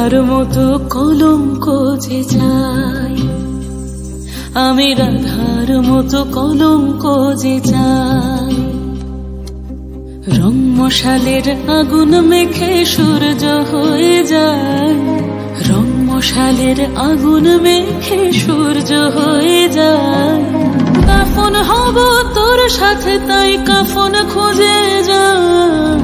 রাধার মতো কলঙ্ক যে চাই, আমি রাধার মতো কলঙ্ক যে চাই। রং মশালের আগুন মেখে সূর্য হয়ে যায়, রং মশালের আগুন মেখে সূর্য হয়ে যায়। কাফন হব তোর সাথে তাই কাফন খুঁজে যায়,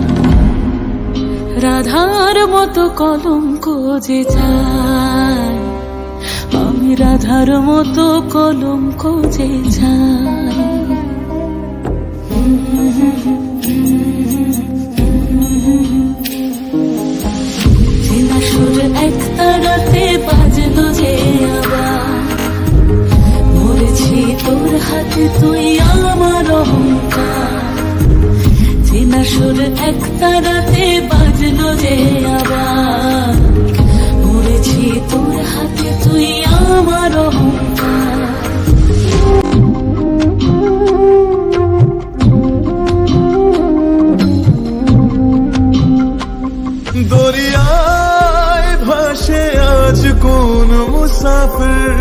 রাধার মতো কলঙ্ক যে চাই, আমি রাধার মতো কলঙ্ক যে চাই। চেনা সুর এক তারাতে বাজলো যে আবার, মরেছি তোর হাতে তুই আমার অহংকার। চেনা সুর এক তারাতে বাজলো যে আবার, মরেছি তোর হাতে তুই আমার অহংকার। দরিয়ায় ভাসে আজ কোন মুসাফির,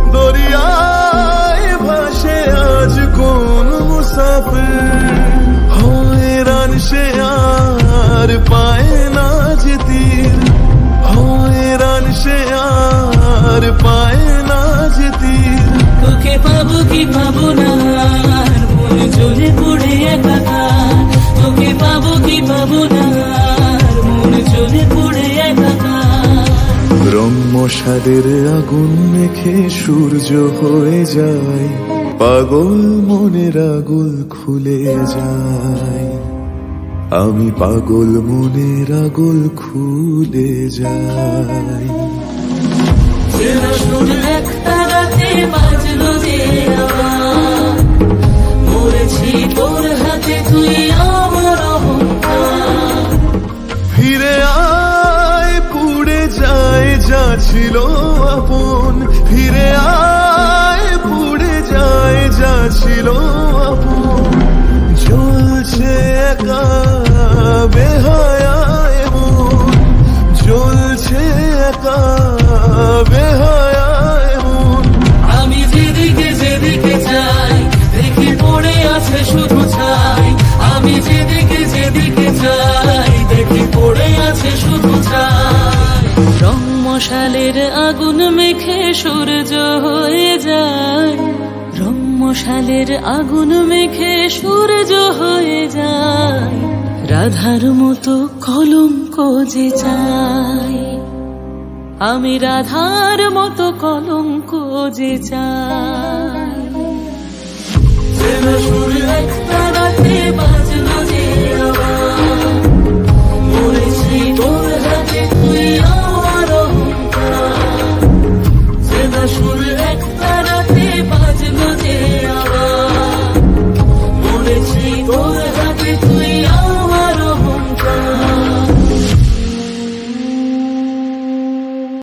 দরিয়ায় ভাসে আজ কোন মুসাফির। হয়রান সে আর পায় না যে তীর, হয়রান সে আর পায় না যে তীর। তোকে পাবো কি পাবো না মন জ্বলে পড়ে একাকার, তোকে পাবো কি পাবো না মন জ্বলে পড়ে একাকার। রং মশালের আগুন মেখে সূর্য হয়ে যায়, পাগল মনের আগুল খুলে যায়। আমি পাগল মনের আগুল খুলে যাই। চেনা সুর এক তারাতে বাজলো যে আবার, মরেছি তোর হাতে তুই আমার অহংকার। ফিরে আয় পুড়ে যায় যা ছিল আপন, ফিরে আয় পুড়ে যায় যা ছিল আপন। জ্বলছে একা বেহায়ায় মন, জ্বলছে একা বেহায়ায় মন। আমি যেদিকে যেদিকে যাই দেখি পড়ে আছে শুধু ছাই, আমি যেদিকে যেদিকে যাই দেখি পড়ে আছে শুধু ছাই। রং মশালের আগুন মেখে সূর্য হয়ে যায়, রং মশালের আগুন মেখে সূর্য হয়ে যায়। রাধার মতো কলঙ্ক যে চাই, আমি রাধার মতো কলঙ্ক যে চাই। চেনা সুর এক তারাতে বাজলো যে